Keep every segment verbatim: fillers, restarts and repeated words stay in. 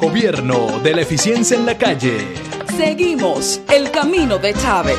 Gobierno de la eficiencia en la calle. Seguimos el camino de Chávez.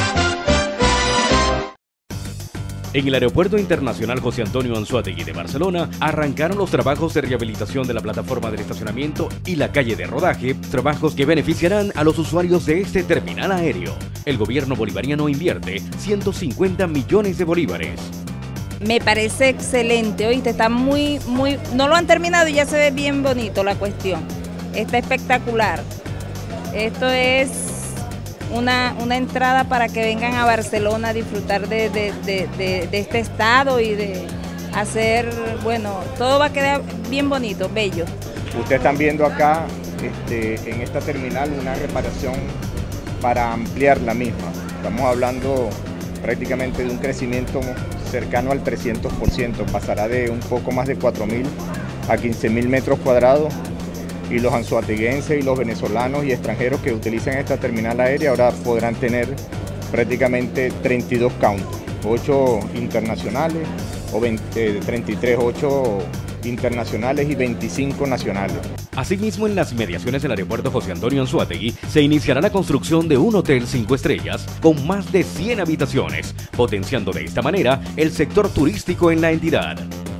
En el Aeropuerto Internacional José Antonio Anzoátegui de Barcelona arrancaron los trabajos de rehabilitación de la plataforma del estacionamiento y la calle de rodaje, trabajos que beneficiarán a los usuarios de este terminal aéreo. El gobierno bolivariano invierte ciento cincuenta millones de bolívares. Me parece excelente, oíste, está muy, muy, no lo han terminado y ya se ve bien bonito la cuestión. Está espectacular. Esto es Una, una entrada para que vengan a Barcelona a disfrutar de, de, de, de, de este estado y de hacer, bueno, todo va a quedar bien bonito, bello. Ustedes están viendo acá este, en esta terminal una reparación para ampliar la misma. Estamos hablando prácticamente de un crecimiento cercano al trescientos por ciento, pasará de un poco más de cuatro mil a quince mil metros cuadrados. Y los anzoateguenses y los venezolanos y extranjeros que utilizan esta terminal aérea ahora podrán tener prácticamente treinta y dos counters, ocho internacionales, o veinte, treinta y tres, ocho internacionales y veinticinco nacionales. Asimismo, en las inmediaciones del aeropuerto José Antonio Anzoátegui se iniciará la construcción de un hotel cinco estrellas con más de cien habitaciones, potenciando de esta manera el sector turístico en la entidad.